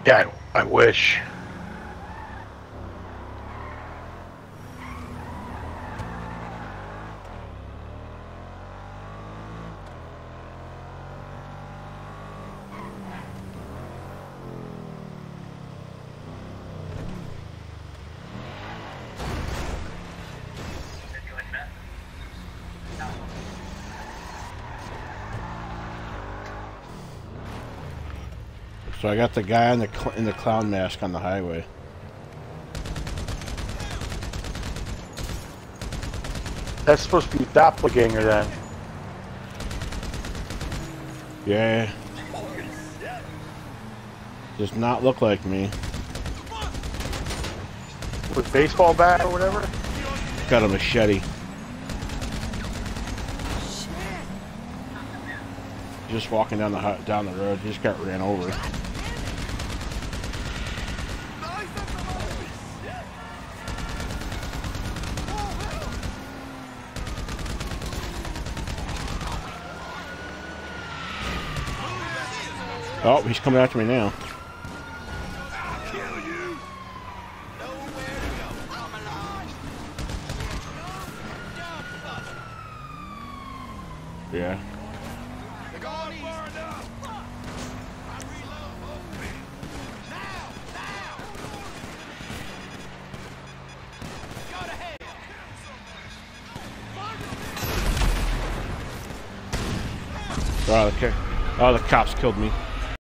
Yeah, I wish. So I got the guy in the clown mask on the highway. That's supposed to be doppelganger then. Yeah. Does not look like me. With baseball bat or whatever? Got a machete. Just walking down the road, just got ran over. Oh, he's coming after me now. Yeah. Oh, okay. Oh, the cops killed me.